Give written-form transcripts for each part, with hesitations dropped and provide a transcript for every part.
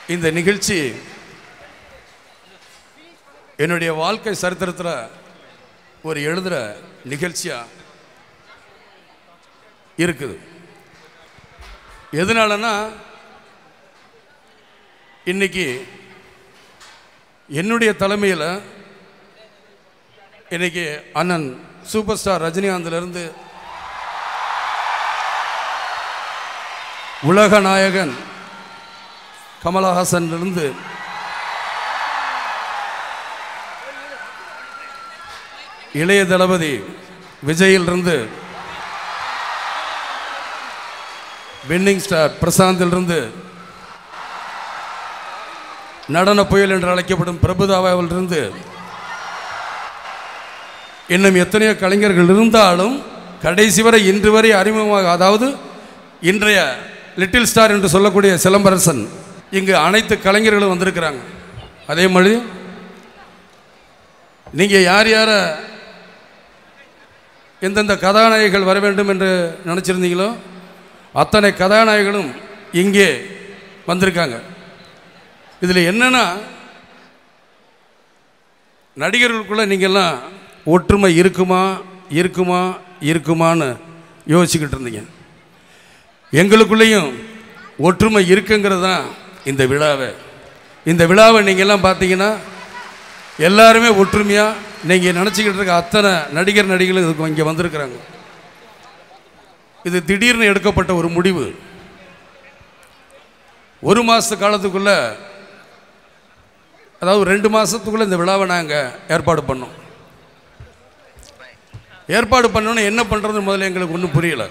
இந்த நிகழ்ச்சி என்னுடைய வாழ்க்கை சரித்திரத்தில் ஒரு எழுதுகிற நிகழ்ச்சியாக இருக்குது. எதனாலன்னா இன்னைக்கு என்னுடைய தலைமையில் இன்னைக்கு அண்ணன் சூப்பர் ஸ்டார் ரஜினிகாந்திலிருந்து உலக நாயகன் கமலஹாசனிலிருந்து இளைய தளபதி விஜயிலிருந்து வின்னிங் ஸ்டார் பிரசாந்திலிருந்து நடன புயல் என்று அழைக்கப்படும் பிரபுதாவாவிலிருந்து இன்னும் எத்தனையோ கலைஞர்கள் இருந்தாலும் கடைசி வரை இன்று வரை அறிமுகமாக, அதாவது இன்றைய லிட்டில் ஸ்டார் என்று சொல்லக்கூடிய சிலம்பரசன், இங்கு அனைத்து கலைஞர்களும் வந்திருக்கிறாங்க. அதே மாதிரி நீங்கள் யார் யாரை எந்தெந்த கதாநாயகிகள் வர வேண்டும் என்று நினச்சிருந்தீங்களோ அத்தனை கதாநாயகர்களும் இங்கே வந்திருக்காங்க. இதில் என்னென்னா, நடிகர்களுக்குள்ளே நீங்கள்லாம் ஒற்றுமை இருக்குமா இருக்குமா இருக்குமான்னு யோசிச்சுக்கிட்டு இருந்தீங்க. எங்களுக்குள்ளேயும் ஒற்றுமை இருக்குங்கிறது தான் இந்த விழாவை. இந்த விழாவை நீங்கள்லாம் பார்த்தீங்கன்னா எல்லாருமே ஒற்றுமையாக நீங்கள் நினச்சிக்கிட்டு இருக்க அத்தனை நடிகர் நடிகைகளும் இதுக்கு இங்கே வந்திருக்கிறாங்க. இது திடீர்னு எடுக்கப்பட்ட ஒரு முடிவு. ஒரு மாத காலத்துக்குள்ளே, அதாவது 2 மாதத்துக்குள்ளே இந்த விழாவை நாங்கள் ஏற்பாடு பண்ணோம். ஏற்பாடு பண்ணோன்னு என்ன பண்ணுறதுன்னு முதல்ல எங்களுக்கு ஒன்றும் புரியலை.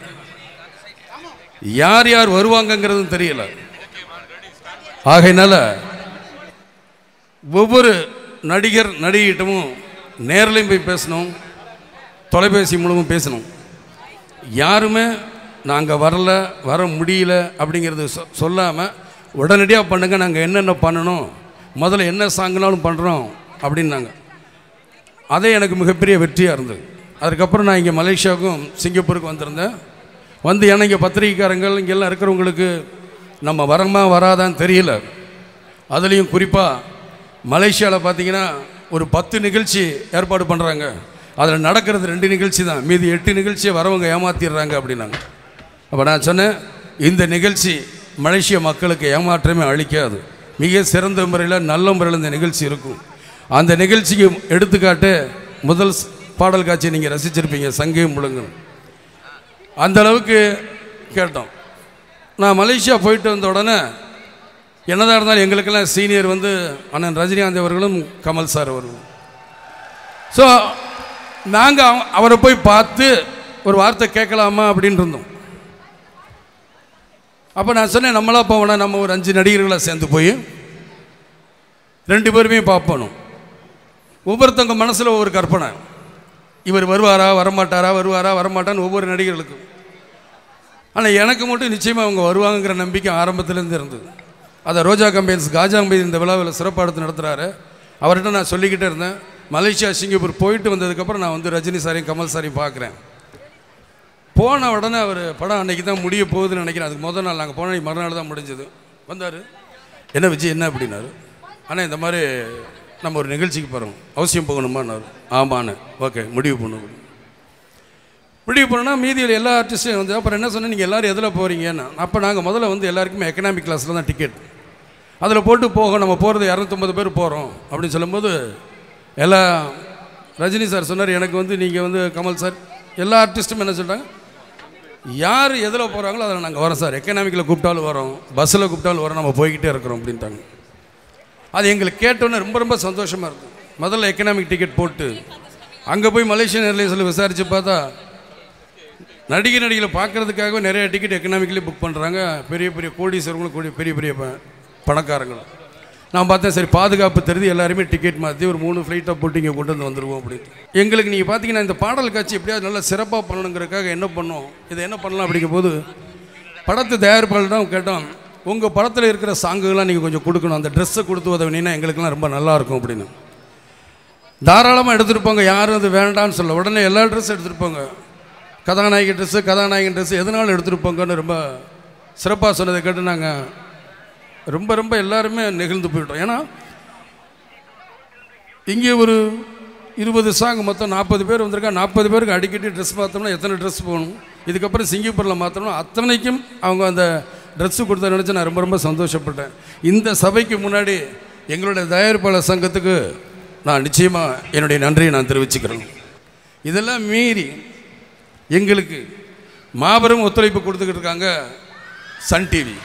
யார் யார் வருவாங்கங்கிறதும் தெரியல. ஆகையினால ஒவ்வொரு நடிகர் நடிகிட்டமும் நேரிலையும் போய் பேசணும், தொலைபேசி மூலமும் பேசணும். யாருமே நாங்கள் வரல, வர முடியல அப்படிங்கிறது சொல்லாமல் உடனடியாக பண்ணுங்க, நாங்கள் என்னென்ன பண்ணணும், முதல்ல என்ன சாங்கினாலும் பண்ணுறோம் அப்படின்னாங்க. அதே எனக்கு மிகப்பெரிய வெற்றியாக இருந்தது. அதுக்கப்புறம் நான் இங்கே மலேசியாவுக்கும் சிங்கப்பூருக்கும் வந்திருந்தேன். வந்து ஏன்னா இங்கே பத்திரிகைக்காரங்கள் இங்கெல்லாம் இருக்கிறவங்களுக்கு நம்ம வரமா வராதான்னு தெரியல. அதுலேயும் குறிப்பாக மலேசியாவில் பார்த்தீங்கன்னா ஒரு 10 நிகழ்ச்சி ஏற்பாடு பண்ணுறாங்க. அதில் நடக்கிறது 2 நிகழ்ச்சி தான், மீதி 8 நிகழ்ச்சியை வரவங்க ஏமாற்றிடுறாங்க அப்படின்னாங்க. அப்போ நான் சொன்னேன், இந்த நிகழ்ச்சி மலேசிய மக்களுக்கு ஏமாற்றமே அளிக்காது, மிக சிறந்த முறையில் நல்ல முறையில் இந்த நிகழ்ச்சி இருக்கும். அந்த நிகழ்ச்சிக்கு எடுத்துக்காட்டு முதல் பாடல் காட்சியை நீங்கள் ரசிச்சிருப்பீங்க, சங்கே முழங்கு. அந்த அளவுக்கு கேட்டோம். நான் மலேசியா போயிட்டு வந்த உடனே என்னதான் இருந்தாலும் எங்களுக்கெல்லாம் சீனியர் வந்து அண்ணன் ரஜினிகாந்த் அவர்களும் கமல் சார் அவர்களும். ஸோ நாங்கள் அவரை போய் பார்த்து ஒரு வார்த்தை கேட்கலாமா அப்படின்னு இருந்தோம். அப்போ நான் சொன்னேன், நம்மளாக போவோம்னா நம்ம ஒரு 5 நடிகர்களை சேர்ந்து போய் 2 பேருமே பார்ப்பணும். ஒவ்வொருத்தவங்க மனசில் ஒவ்வொரு கற்பனை, இவர் வருவாரா வரமாட்டாரா, வருவாரா வரமாட்டான்னு ஒவ்வொரு நடிகர்களுக்கும். ஆனால் எனக்கு மட்டும் நிச்சயமாக அவங்க வருவாங்கங்கிற நம்பிக்கை ஆரம்பத்துலேருந்து இருந்தது. அதை ரோஜா கம்பெனிஸ் காஜா கம்பெனி இந்த விழாவில் சிறப்பாக நடத்துகிறாரு. அவர்கிட்ட நான் சொல்லிக்கிட்டே இருந்தேன், மலேசியா சிங்கப்பூர் போயிட்டு வந்ததுக்கப்புறம் நான் வந்து ரஜினி சாரையும் கமல் சாரையும் பார்க்குறேன். போன உடனே அவர் படம் அன்றைக்கி தான் முடிய போகுதுன்னு நினைக்கிறேன். அதுக்கு முதல் நாள் நாங்கள் போன மறுநாள் தான் முடிஞ்சது. வந்தார், என்ன விஜய் என்ன அப்படின்னாரு. ஆனால் இந்த மாதிரி நம்ம ஒரு நிகழ்ச்சிக்கு போகிறோம், அவசியம் போகணுமான்னாரு. ஆமான்னு, ஓகே முடிவு பண்ணுவோம். முடிவு பண்ணால் மீதியில் எல்லா ஆர்டிஸ்ட்டும் வந்து அப்புறம் என்ன சொன்னால், நீங்கள் எல்லோரும் எதில் போகிறீங்கன்னா, அப்போ நாங்கள் முதல்ல வந்து எல்லாருக்குமே எக்கனாமிக் கிளாஸில் தான் டிக்கெட், அதில் போட்டு போக நம்ம போகிறது 250 பேர் போகிறோம் அப்படின்னு சொல்லும்போது எல்லா ரஜினி சார் சொன்னார், எனக்கு வந்து நீங்கள் வந்து கமல் சார் எல்லா ஆர்டிஸ்ட்டும் என்ன சொல்கிறாங்க, யார் எதில் போகிறாங்களோ அதில் நாங்கள் வரோம் சார், எக்கனாமிக்கில் கூப்பிட்டாலும் வரோம், பஸ்ஸில் கூப்பிட்டாலும் வரோம், நம்ம போய்கிட்டே இருக்கிறோம் அப்படின்ட்டாங்க. அது எங்களுக்கு கேட்டோன்னே ரொம்ப ரொம்ப சந்தோஷமாக இருக்கும். முதல்ல எக்கனாமிக் டிக்கெட் போட்டு அங்கே போய் மலேசியன் ஏர்லைன்ஸில் விசாரித்து பார்த்தா நடிகளை பார்க்குறதுக்காகவே நிறைய டிக்கெட் எக்கனாமிக்லேயே புக் பண்ணுறாங்க. பெரிய பெரிய கோடீஸ்வரங்களும் பெரிய பெரிய பணக்காரங்களும். நான் பார்த்தேன், சரி பாதுகாப்பு தெரிஞ்சு எல்லாருமே டிக்கெட் மாற்றி ஒரு 3 ஃப்ளைட்டாக போட்டு இங்கே கொண்டு வந்து வந்துடுவோம் அப்படின்ட்டு. எங்களுக்கு நீங்கள் பார்த்தீங்கன்னா இந்த பாடல் காட்சி எப்படியாவது நல்லா சிறப்பாக பண்ணணுங்கிறதுக்காக என்ன பண்ணோம், இதை என்ன பண்ணலாம் அப்படிங்கும் போது படத்தை தயாரிப்பாளர் தான் கேட்டோம், உங்கள் படத்தில் இருக்கிற சாங்குகள்லாம் நீங்கள் கொஞ்சம் கொடுக்கணும், அந்த ட்ரெஸ்ஸை கொடுத்து உதவினீங்கன்னா எங்களுக்கெல்லாம் ரொம்ப நல்லாயிருக்கும் அப்படின்னு. தாராளமாக எடுத்துகிட்டு போங்க, யாரும் அது வேண்டான்னு சொல்ல. உடனே எல்லா ட்ரெஸ்ஸும் எடுத்துகிட்டு போங்க, கதாநாயகி ட்ரெஸ்ஸு கதாநாயகன் ட்ரெஸ்ஸு எதனாலும் எடுத்துகிட்டு போங்கன்னு ரொம்ப சிறப்பாக சொன்னதை கேட்டு நாங்கள் ரொம்ப ரொம்ப எல்லாருமே நெகிழ்ந்து போயிட்டோம். ஏன்னா இங்கே ஒரு 20 சாங் மொத்தம் 40 பேர் வந்திருக்கா. 40 பேருக்கு அடிக்கடி ட்ரெஸ் பார்த்தோம்னா எத்தனை ட்ரெஸ் போகணும். இதுக்கப்புறம் சிங்கப்பூரில் மாற்றணும். அத்தனைக்கும் அவங்க அந்த ட்ரெஸ்ஸு கொடுத்த நினச்சி நான் ரொம்ப ரொம்ப சந்தோஷப்பட்டேன். இந்த சபைக்கு முன்னாடி எங்களுடைய தயாரிப்பாளர் சங்கத்துக்கு நான் நிச்சயமாக என்னுடைய நன்றியை நான் தெரிவிச்சுக்கிறேன். இதெல்லாம் மீறி எங்களுக்கு மாபெரும் ஒத்துழைப்பு கொடுத்துக்கிட்டு இருக்காங்க சன் டிவி.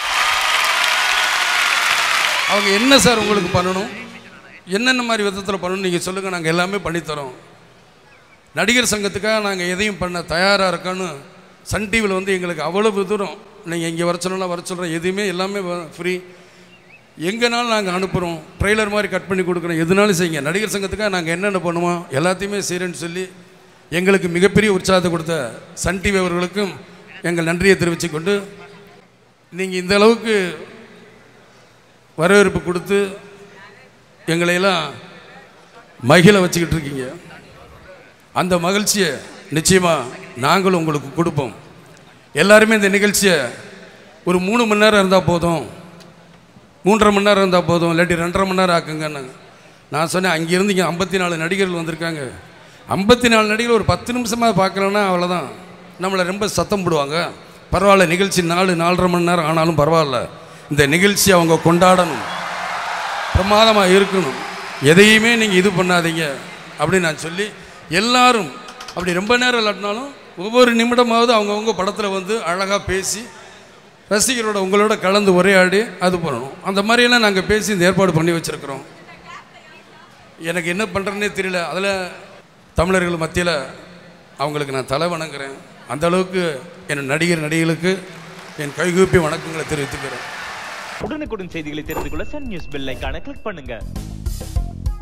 அவங்க என்ன சார் உங்களுக்கு பண்ணணும், என்னென்ன மாதிரி விதத்தில் பண்ணணும் நீங்கள் சொல்லுங்கள், நாங்கள் எல்லாமே பண்ணித்தரோம். நடிகர் சங்கத்துக்காக நாங்கள் எதையும் பண்ண தயாராக இருக்கோன்னு சன் டிவியில் வந்து எங்களுக்கு அவ்வளவு தூரம் நீங்கள் இங்கே வர சொல்லலாம், வர சொல்கிறோம், எதுவுமே எல்லாமே ஃப்ரீ, எங்கேனாலும் நாங்கள் அனுப்புகிறோம், ட்ரெய்லர் மாதிரி கட் பண்ணி கொடுக்குறோம், எதுனாலும் செய்யுங்க, நடிகர் சங்கத்துக்காக நாங்கள் என்னென்ன பண்ணுவோம் எல்லாத்தையுமே செய்கிறேன்னு சொல்லி எங்களுக்கு மிகப்பெரிய உற்சாகத்தை கொடுத்த சன் டிவி அவர்களுக்கும் எங்கள் நன்றியை தெரிவித்துக்கொண்டு, நீங்கள் இந்த அளவுக்கு வரவேற்பு கொடுத்து எங்களையெல்லாம் மகிழ வச்சுக்கிட்டு இருக்கீங்க. அந்த மகிழ்ச்சியை நிச்சயமாக நாங்களும் உங்களுக்கு கொடுப்போம். எல்லாருமே இந்த நிகழ்ச்சியை ஒரு 3 மணி நேரம் இருந்தால் போதும், 3.5 மணி நேரம் இருந்தால் போதும், இல்லாட்டி 2.5 மணி நேரம் ஆக்குங்கன்னாங்க. நான் சொன்னேன், அங்கேருந்து இங்கே 54 நடிகர்கள் வந்திருக்காங்க. 54 நடிகர்கள் ஒரு 10 நிமிஷமாக பார்க்கலன்னா அவ்வளோதான், நம்மளை ரொம்ப சத்தம் போடுவாங்க. பரவாயில்ல, நிகழ்ச்சி 4-4.5 மணி நேரம் ஆனாலும் பரவாயில்ல, இந்த நிகழ்ச்சி அவங்க கொண்டாடணும், பிரமாதமாக இருக்கணும், எதையுமே நீங்கள் இது பண்ணாதீங்க அப்படின்னு நான் சொல்லி எல்லாரும் அப்படி ரொம்ப நேரம் இல்லாட்டினாலும் ஒவ்வொரு நிமிடமாவது அவங்கவுங்க படத்தில் வந்து அழகாக பேசி ரசிகரோட உங்களோட கலந்து உரையாடி அது பண்ணணும். அந்த மாதிரியெல்லாம் நாங்கள் பேசி இந்த ஏற்பாடு பண்ணி வச்சுருக்கிறோம். எனக்கு என்ன பண்ணுறேன்னே தெரியல. அதில் தமிழர்கள் மத்தியில் அவங்களுக்கு நான் தலை வணங்குறேன். அந்த அளவுக்கு என் நடிகர்களுக்கு என் கைகூப்பி வணக்கங்களை தெரிவித்துக்கிறேன். உடனுக்குடன் செய்திகளை தெரிந்து கொள்ள சன் நியூஸ் பெல் ஐகானை கிளிக் பண்ணுங்க.